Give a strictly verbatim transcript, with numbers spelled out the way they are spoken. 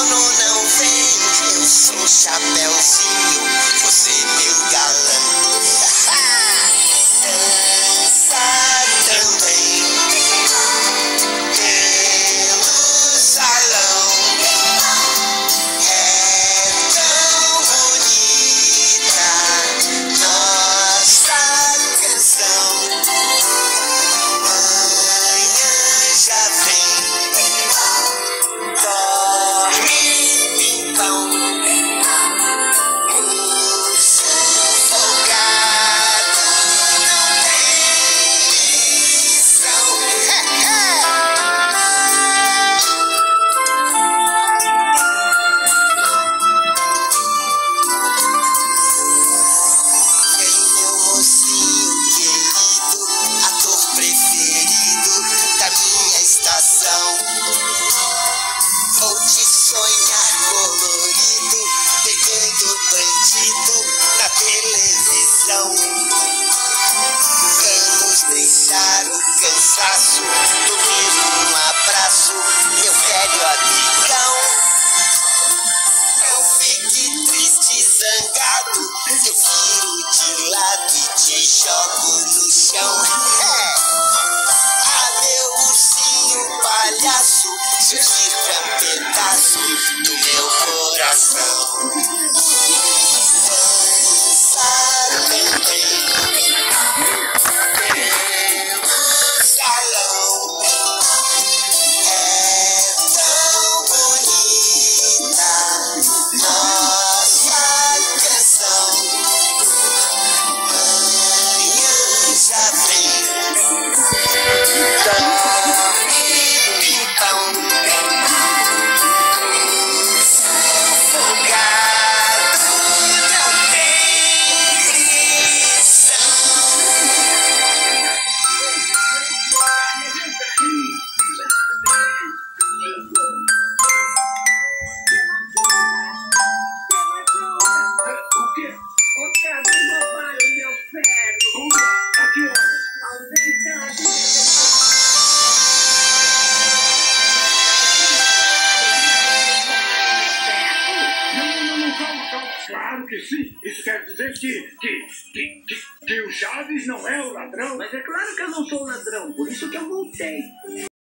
sono não vem, eu sou Chapeuzinho, você meu galã. Dança também pelo salão, é tão bonita nossa canção. Manhã já vem, dorme pimpão, o sufocado não tem lição. Vem meu mocinho querido, ator preferido da minha estação. Vou te sonhar colorido, pegando bandido na televisão. Vamos deixar o cansaço no mesmo abraço, meu velho amigão. Não fique triste, zangado, eu viro de lado e te jogo no chão. É. Ah, meu ursinho palhaço, seu circo é um pedaço do meu coração. Dança também pelo salão, é tão bonita nossa canção. Manhã já vem, dorme pimpão, sufocado não tem lição. O quê? Outra vez roubaram meu ferro. A que horas? Alguém tá Não, não, não, calma, calma. Claro que sim. Isso quer dizer que, que, que, que, que o Chaves não é o ladrão. Mas é claro que eu não sou o ladrão, por isso que eu voltei.